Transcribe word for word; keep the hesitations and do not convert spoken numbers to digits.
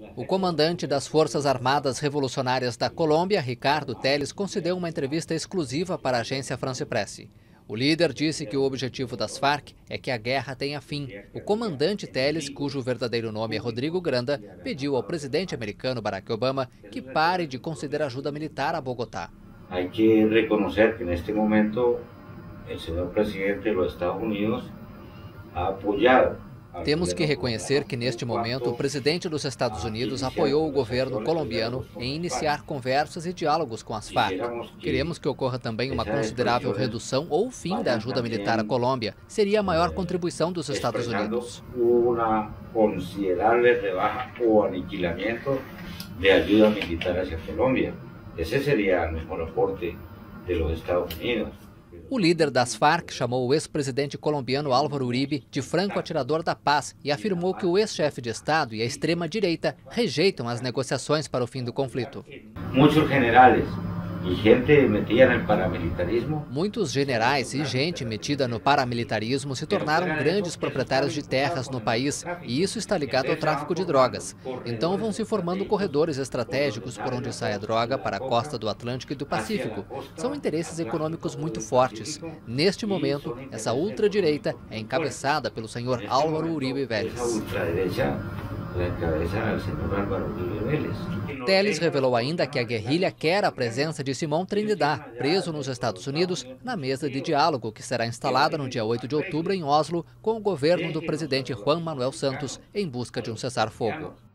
O comandante das Forças Armadas Revolucionárias da Colômbia, Ricardo Teles, concedeu uma entrevista exclusiva para a agência France Presse. O líder disse que o objetivo das Farc é que a guerra tenha fim. O comandante Teles, cujo verdadeiro nome é Rodrigo Granda, pediu ao presidente americano Barack Obama que pare de conceder ajuda militar a Bogotá. Hay que reconocer que neste momento el señor presidente de los Estados Unidos ha apoyado. Temos que reconhecer que, neste momento, o presidente dos Estados Unidos apoiou o governo colombiano em iniciar conversas e diálogos com as Farc. Queremos que ocorra também uma considerável redução ou fim da ajuda militar à Colômbia. Seria a maior contribuição dos Estados Unidos. Uma considerável rebaja ou aniquilamento de ajuda militar hacia Colômbia. Esse seria o maior aporte dos Estados Unidos. O líder das Farc chamou o ex-presidente colombiano Álvaro Uribe de franco-atirador da paz e afirmou que o ex-chefe de Estado e a extrema-direita rejeitam as negociações para o fim do conflito. Muitos generais e gente metida no paramilitarismo. Muitos generais e gente metida no paramilitarismo se tornaram grandes proprietários de terras no país e isso está ligado ao tráfico de drogas. Então vão se formando corredores estratégicos por onde sai a droga para a costa do Atlântico e do Pacífico. São interesses econômicos muito fortes. Neste momento, essa ultradireita é encabeçada pelo senhor Álvaro Uribe Vélez. Teles revelou ainda que a guerrilha quer a presença de Simón Trinidad, preso nos Estados Unidos, na mesa de diálogo que será instalada no dia oito de outubro em Oslo com o governo do presidente Juan Manuel Santos em busca de um cessar-fogo.